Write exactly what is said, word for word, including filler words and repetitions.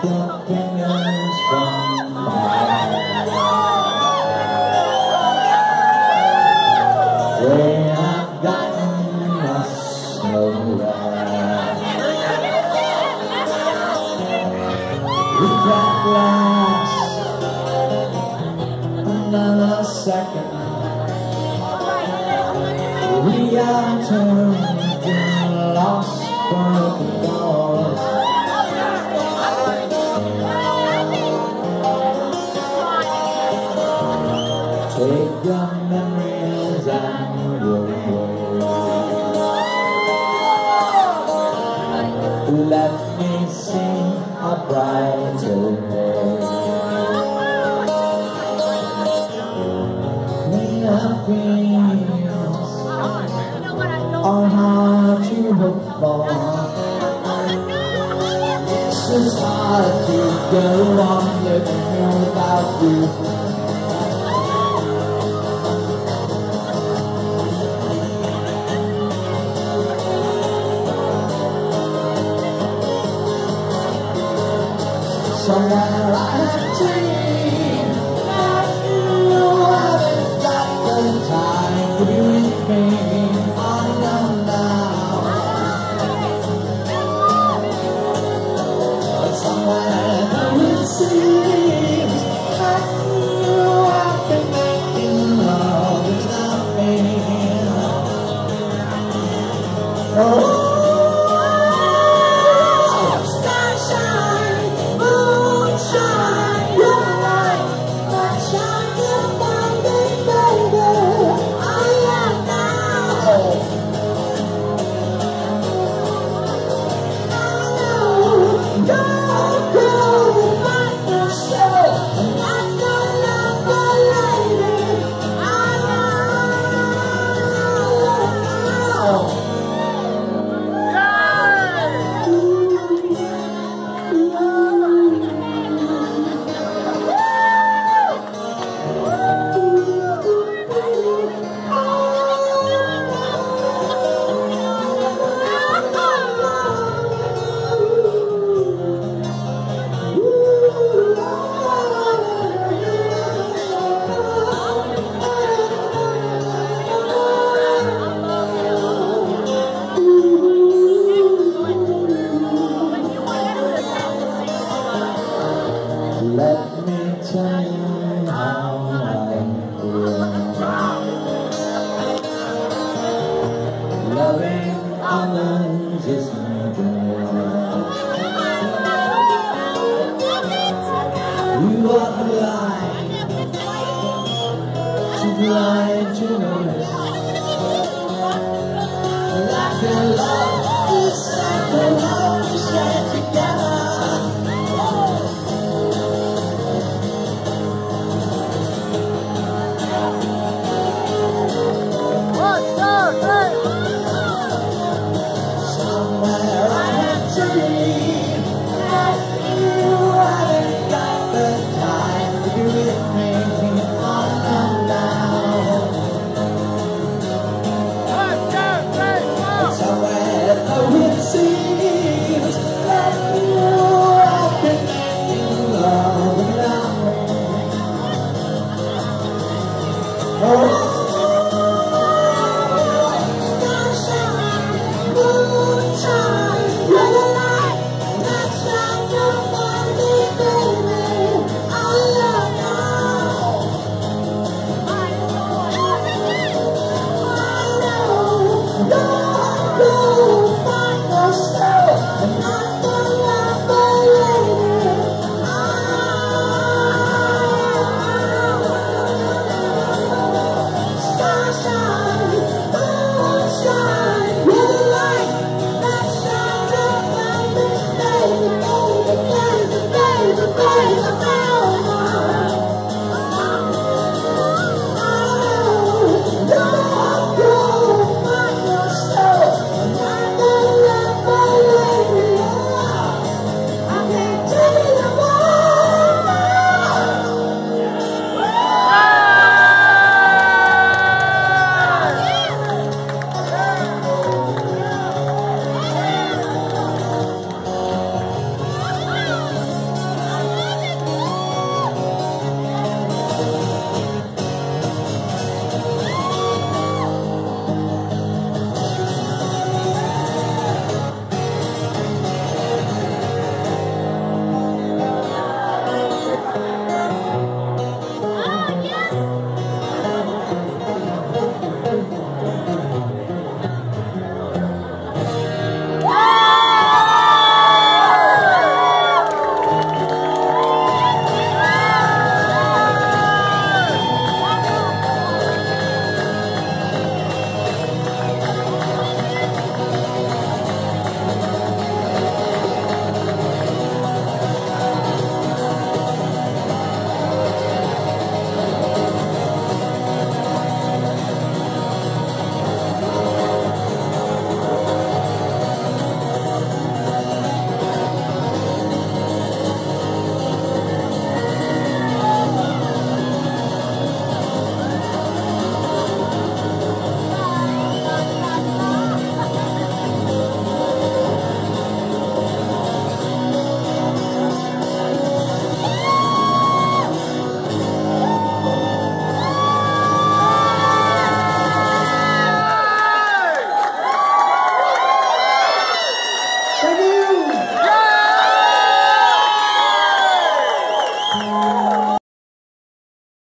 your fingers from mine. When I've gotten lost nowhere, we can't last another second. We are turned and lost broken doors. Take your memories and your words. Let me see a brighter day. When our dreams are hard to hope for, it's hard to go on living without you. Somewhere I have dreamed that you haven't got the time to be with me on your now. But somewhere it seems that you have been making love without me. Oh. Let me tell you how I feel. Loving others is my dream. You are blind, too blind to notice. Like your love is like the love we share together. Oh